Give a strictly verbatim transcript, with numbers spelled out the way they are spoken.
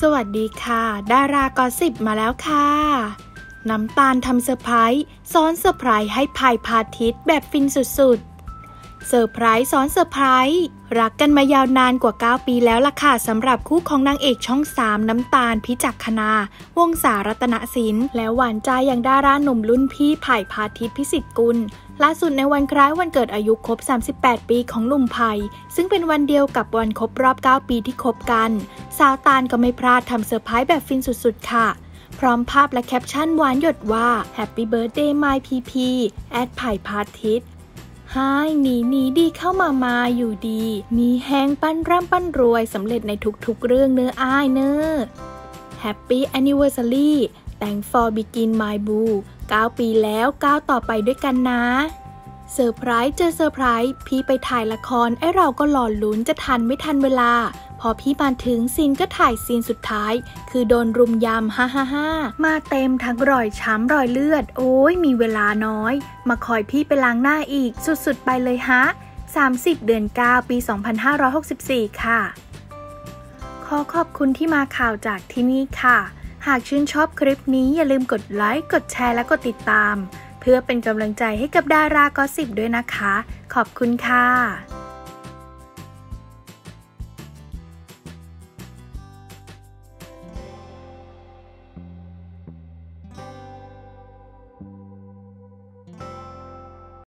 สวัสดีค่ะดารากอสซิปมาแล้วค่ะน้ำตาลทำเซอร์ไพรส์ซ้อนเซอร์ไพรส์ให้พายพาทิตย์แบบฟินสุดๆเซอร์ไพรส์ซ้อนเซอร์ไพรส์รักกันมายาวนานกว่าเก้าปีแล้วล่ะค่ะสำหรับคู่ของนางเอกช่องสามน้ำตาลพิจักขณาวงศ์สารัตนสินและหวานใจอย่างดาราหนุ่มรุ่นพี่ไผ่พาทิตย์พิสิทธิ์กุลล่าสุดในวันคล้ายวันเกิดอายุครบสามสิบแปดปีของหนุ่มไผ่ซึ่งเป็นวันเดียวกับวันครบรอบเก้าปีที่คบกันสาวตาลก็ไม่พลาดทำเซอร์ไพรส์แบบฟินสุดๆค่ะพร้อมภาพและแคปชั่นหวานหยดว่า Happy Birthday My พี พี แอดไผ่พาทิตย์ไฮหนีหนีดีเข้ามามาอยู่ดีมีแห้งปั้นร่ำปั้นรวยสำเร็จในทุกๆเรื่องเนื้ออ้ายเนื้อ Happy Anniversary Thanks for Begin My Boo เก้าปีแล้วก้าวต่อไปด้วยกันนะเซอร์ไพรส์เจอเซอร์ไพรส์พี่ไปถ่ายละครไอ้เราก็หลอนลุ้นจะทันไม่ทันเวลาพอพี่มาถึงซีนก็ถ่ายซีนสุดท้ายคือโดนรุมยำฮ่าฮ่าฮ่ามาเต็มทั้งรอยช้ำรอยเลือดโอ้ยมีเวลาน้อยมาคอยพี่ไปล้างหน้าอีกสุดๆไปเลยฮะสามสิบเดือนเก้าปีสองพันห้าร้อยหกสิบสี่ค่ะขอขอบคุณที่มาข่าวจากที่นี่ค่ะหากชื่นชอบคลิปนี้อย่าลืมกดไลค์กดแชร์และกดติดตามเพื่อเป็นกำลังใจให้กับดารากอสซิปด้วยนะคะขอบคุณค่ะ